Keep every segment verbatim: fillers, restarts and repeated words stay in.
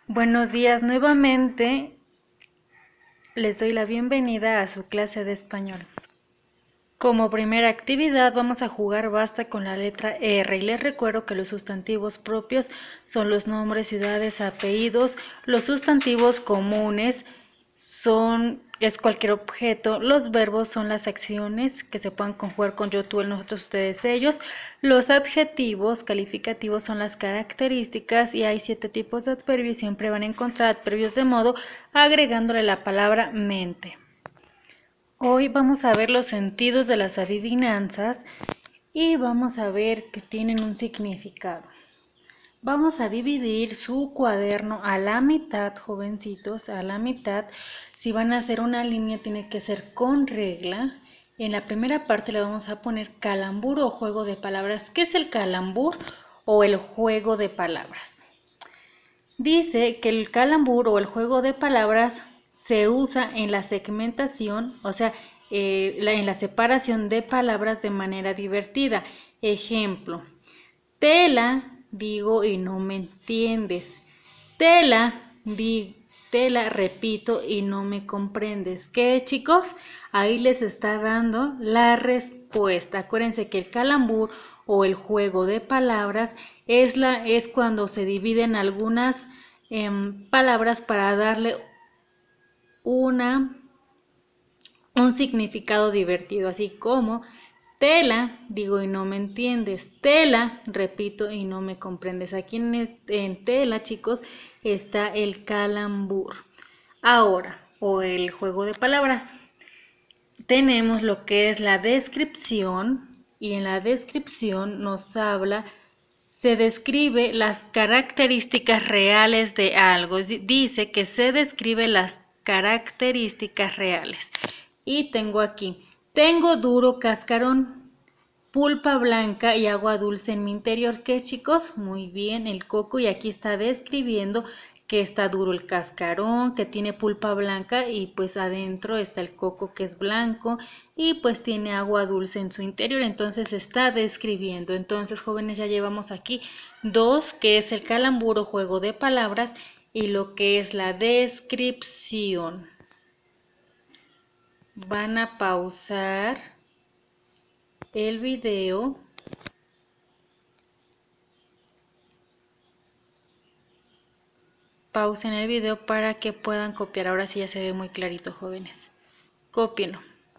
Buenos días nuevamente, les doy la bienvenida a su clase de español. Como primera actividad vamos a jugar basta con la letra R y les recuerdo que los sustantivos propios son los nombres, ciudades, apellidos, los sustantivos comunes son es cualquier objeto, los verbos son las acciones que se puedan conjugar con yo, tú, él, nosotros, ustedes, ellos, los adjetivos calificativos son las características y hay siete tipos de adverbios y siempre van a encontrar adverbios de modo agregándole la palabra mente. Hoy vamos a ver los sentidos de las adivinanzas y vamos a ver que tienen un significado. Vamos a dividir su cuaderno a la mitad, jovencitos, a la mitad. Si van a hacer una línea tiene que ser con regla. En la primera parte le vamos a poner calambur o juego de palabras. ¿Qué es el calambur o el juego de palabras? Dice que el calambur o el juego de palabras se usa en la segmentación, o sea, eh, la, en la separación de palabras de manera divertida. Ejemplo, tela, digo y no me entiendes. Tela, di, tela, repito y no me comprendes. ¿Qué, chicos? Ahí les está dando la respuesta. Acuérdense que el calambur o el juego de palabras es, la, es cuando se dividen algunas eh, palabras para darle una, un significado divertido, así como tela, digo y no me entiendes, tela, repito y no me comprendes. Aquí en, este, en tela, chicos, está el calambur. Ahora, o el juego de palabras, tenemos lo que es la descripción y en la descripción nos habla, se describe las características reales de algo. Dice que se describe las características reales. Y tengo aquí, tengo duro cascarón, pulpa blanca y agua dulce en mi interior. ¿Qué, chicos? Muy bien, el coco, y aquí está describiendo que está duro el cascarón, que tiene pulpa blanca y pues adentro está el coco que es blanco y pues tiene agua dulce en su interior, entonces está describiendo. Entonces, jóvenes, ya llevamos aquí dos, que es el calambur o juego de palabras y lo que es la descripción. Van a pausar el video. Pausen el video para que puedan copiar. Ahora sí ya se ve muy clarito, jóvenes. Cópienlo.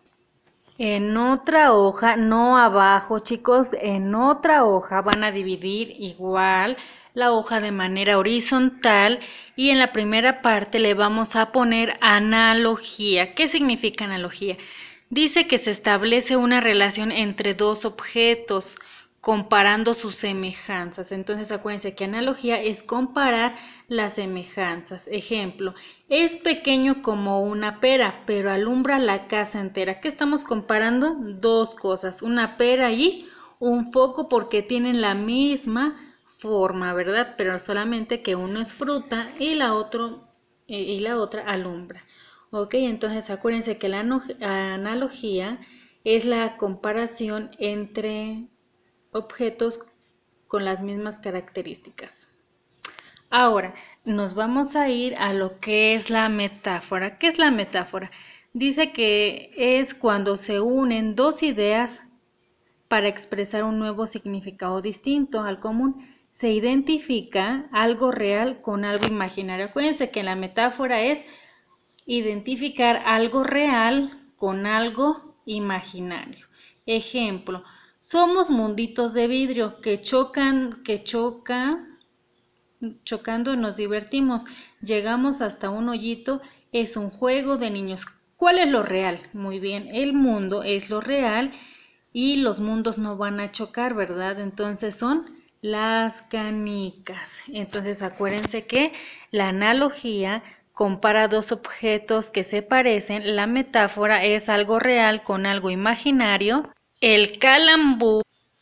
En otra hoja, no abajo, chicos, en otra hoja van a dividir igual la hoja de manera horizontal y en la primera parte le vamos a poner analogía. ¿Qué significa analogía? Dice que se establece una relación entre dos objetos comparando sus semejanzas. Entonces acuérdense que analogía es comparar las semejanzas. Ejemplo, es pequeño como una pera, pero alumbra la casa entera. ¿Qué estamos comparando? Dos cosas, una pera y un foco, porque tienen la misma forma, ¿verdad? Pero solamente que uno es fruta y la, otro, y la otra alumbra. Ok, entonces acuérdense que la analogía es la comparación entre objetos con las mismas características. Ahora nos vamos a ir a lo que es la metáfora. ¿Qué es la metáfora? Dice que es cuando se unen dos ideas para expresar un nuevo significado distinto al común. Se identifica algo real con algo imaginario. Acuérdense que la metáfora es identificar algo real con algo imaginario. Ejemplo, somos munditos de vidrio que chocan, que choca, chocando nos divertimos. Llegamos hasta un hoyito, es un juego de niños. ¿Cuál es lo real? Muy bien, el mundo es lo real y los mundos no van a chocar, ¿verdad? Entonces son las canicas. Entonces acuérdense que la analogía compara dos objetos que se parecen, la metáfora es algo real con algo imaginario. El calambur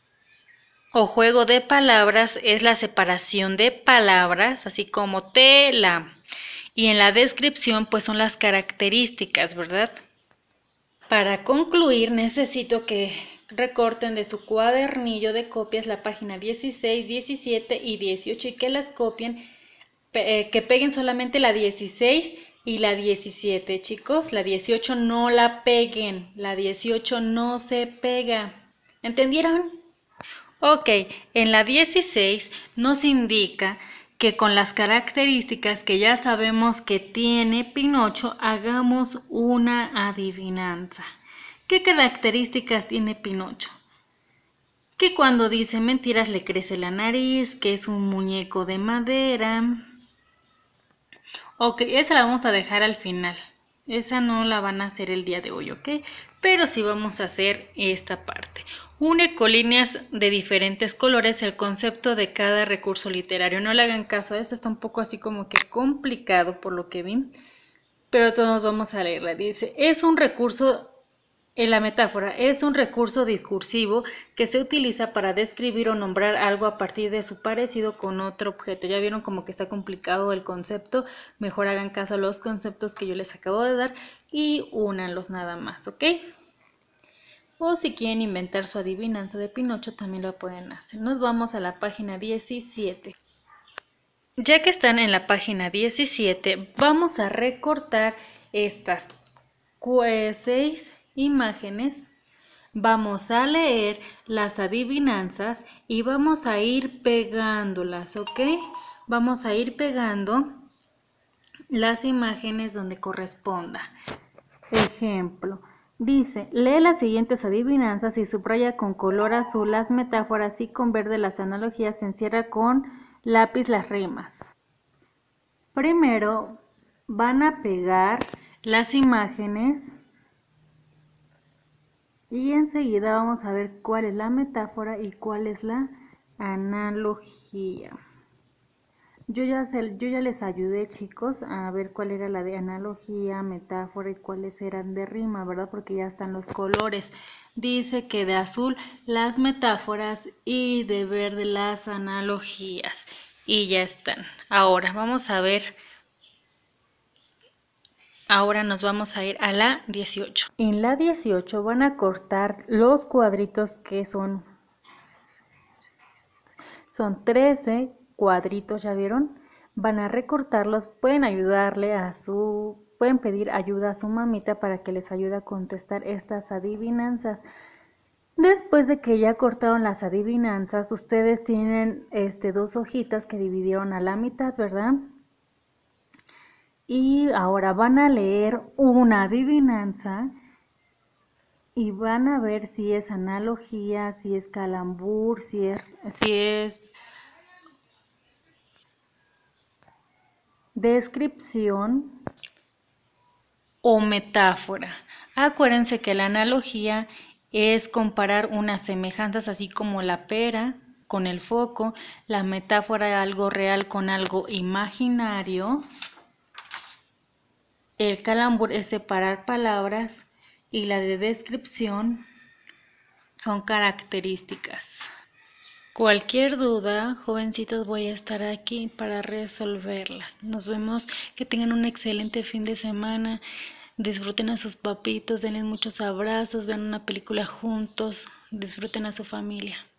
o juego de palabras es la separación de palabras, así como tela. Y en la descripción pues son las características, ¿verdad? Para concluir necesito que recorten de su cuadernillo de copias la página dieciséis, diecisiete y dieciocho y que las copien eh, que peguen solamente la dieciséis y la diecisiete, chicos. La dieciocho no la peguen, la dieciocho no se pega. ¿Entendieron? Ok, en la dieciséis nos indica que con las características que ya sabemos que tiene Pinocho, hagamos una adivinanza. ¿Qué características tiene Pinocho? Que cuando dice mentiras le crece la nariz, que es un muñeco de madera. Ok, esa la vamos a dejar al final. Esa no la van a hacer el día de hoy, ¿ok? Pero sí vamos a hacer esta parte. Une con líneas de diferentes colores el concepto de cada recurso literario. No le hagan caso, esto está un poco así como que complicado por lo que vi. Pero todos vamos a leerla. Dice, es un recurso... En la metáfora, es un recurso discursivo que se utiliza para describir o nombrar algo a partir de su parecido con otro objeto. Ya vieron como que está complicado el concepto, mejor hagan caso a los conceptos que yo les acabo de dar y únanlos nada más, ¿ok? O si quieren inventar su adivinanza de Pinocho también lo pueden hacer. Nos vamos a la página diecisiete. Ya que están en la página diecisiete, vamos a recortar estas seis imágenes, vamos a leer las adivinanzas y vamos a ir pegándolas, ¿ok? Vamos a ir pegando las imágenes donde corresponda. Ejemplo, dice, lee las siguientes adivinanzas y subraya con color azul las metáforas y con verde las analogías, encierra con lápiz las rimas. Primero van a pegar las imágenes y enseguida vamos a ver cuál es la metáfora y cuál es la analogía. Yo ya, se, yo ya les ayudé, chicos, a ver cuál era la de analogía, metáfora y cuáles eran de rima, ¿verdad? Porque ya están los colores. Dice que de azul las metáforas y de verde las analogías. Y ya están. Ahora vamos a ver... Ahora nos vamos a ir a la dieciocho. En la dieciocho van a cortar los cuadritos que son, son trece cuadritos, ¿ya vieron? Van a recortarlos, pueden ayudarle a su, pueden pedir ayuda a su mamita para que les ayude a contestar estas adivinanzas. Después de que ya cortaron las adivinanzas, ustedes tienen este, dos hojitas que dividieron a la mitad, ¿verdad? Y ahora van a leer una adivinanza y van a ver si es analogía, si es calambur, si es, si es descripción o metáfora. Acuérdense que la analogía es comparar unas semejanzas así como la pera con el foco, la metáfora algo real con algo imaginario. El calambur es separar palabras y la de descripción son características. Cualquier duda, jovencitos, voy a estar aquí para resolverlas. Nos vemos, que tengan un excelente fin de semana. Disfruten a sus papitos, denles muchos abrazos, vean una película juntos, disfruten a su familia.